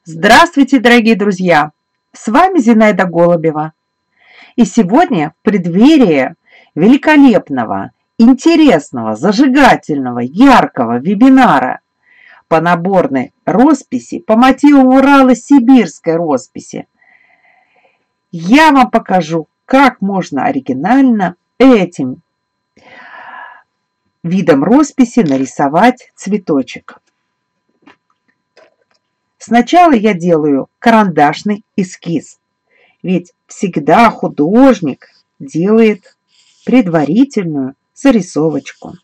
Здравствуйте, дорогие друзья! С вами Зинаида Голубева. И сегодня в преддверии великолепного, интересного, зажигательного, яркого вебинара по наборной росписи по мотивам Урало-Сибирской росписи я вам покажу, как можно оригинально этим видом росписи нарисовать цветочек. Сначала я делаю карандашный эскиз, ведь всегда художник делает предварительную зарисовочку.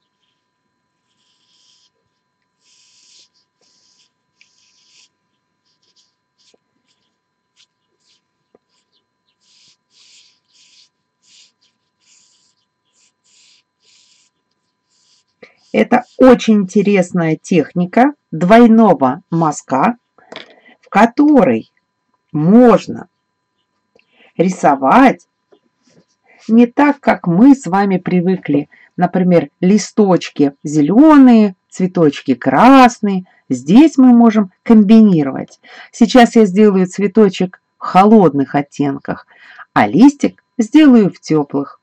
Это очень интересная техника двойного мазка, в которой можно рисовать не так, как мы с вами привыкли. Например, листочки зеленые, цветочки красные. Здесь мы можем комбинировать. Сейчас я сделаю цветочек в холодных оттенках, а листик сделаю в теплых.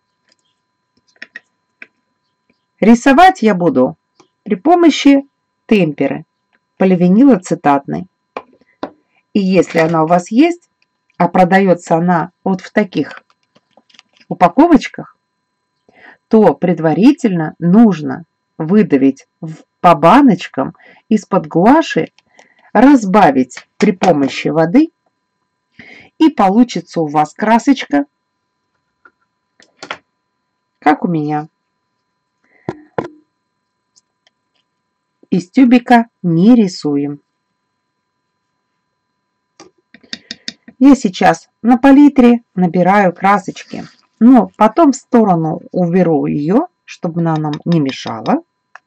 Рисовать я буду при помощи темперы поливинилацетатной. И если она у вас есть, а продается она вот в таких упаковочках, то предварительно нужно выдавить по баночкам из-под гуаши, разбавить при помощи воды, и получится у вас красочка, как у меня. Из тюбика не рисуем. Я сейчас на палитре набираю красочки, но потом в сторону уберу ее, чтобы она нам не мешала.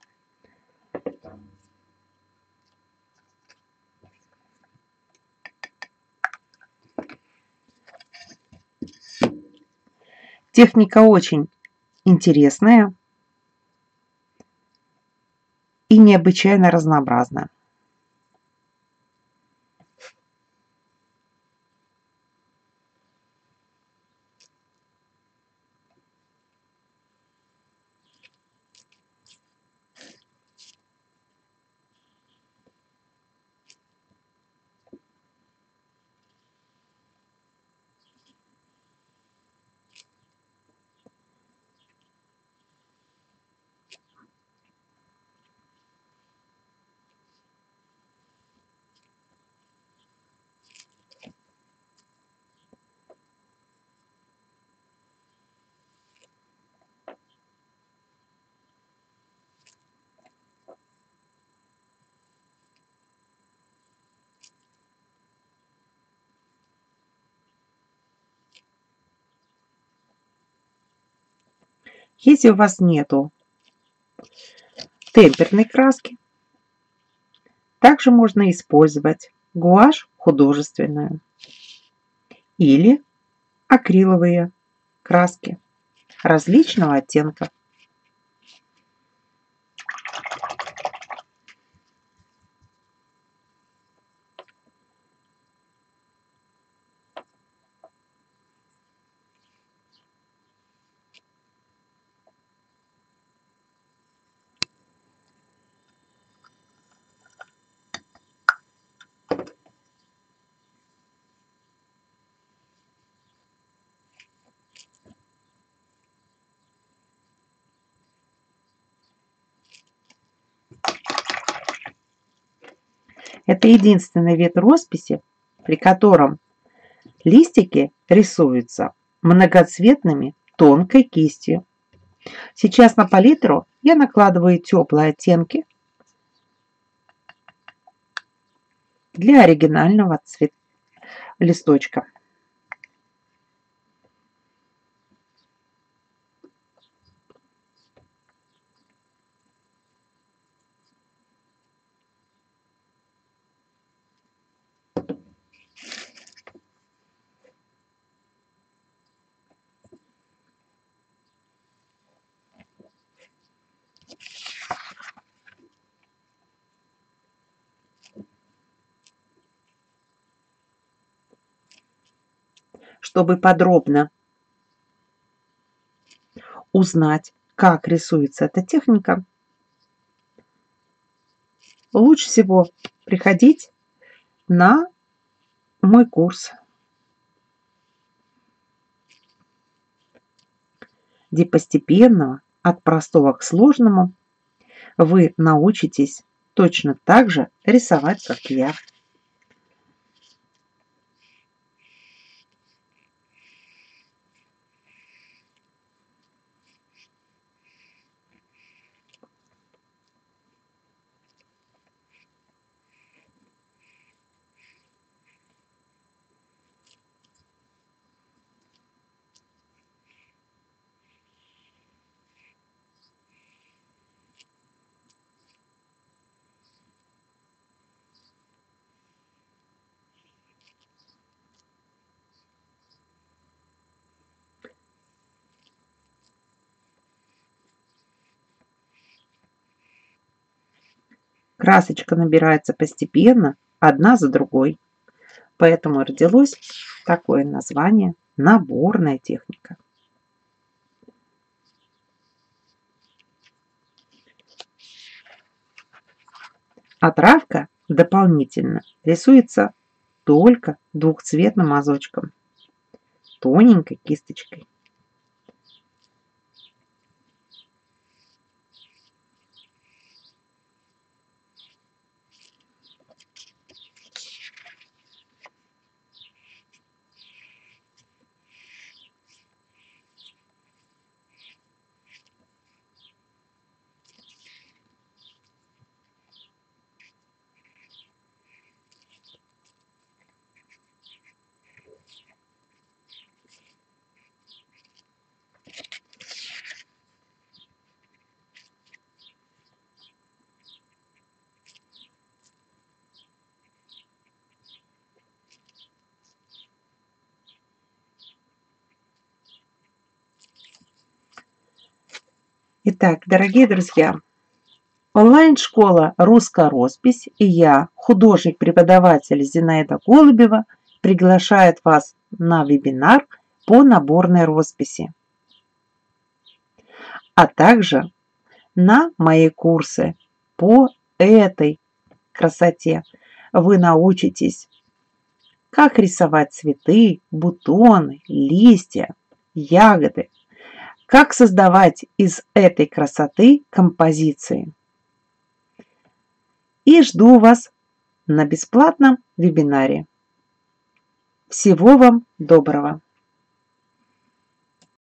Техника очень интересная и необычайно разнообразная. Если у вас нету темперной краски, также можно использовать гуашь художественную или акриловые краски различного оттенка. Это единственный вид росписи, при котором листики рисуются многоцветными тонкой кистью. Сейчас на палитру я накладываю теплые оттенки для оригинального листочка. Чтобы подробно узнать, как рисуется эта техника, лучше всего приходить на мой курс, где постепенно от простого к сложному вы научитесь точно так же рисовать, как я. Красочка набирается постепенно, одна за другой. Поэтому родилось такое название – наборная техника. А травка дополнительно рисуется только двухцветным мазочком, тоненькой кисточкой. Итак, дорогие друзья, онлайн-школа «Русская роспись» и я, художник-преподаватель Зинаида Голубева, приглашает вас на вебинар по наборной росписи, а также на мои курсы по этой красоте. Вы научитесь, как рисовать цветы, бутоны, листья, ягоды, как создавать из этой красоты композиции. И жду вас на бесплатном вебинаре. Всего вам доброго!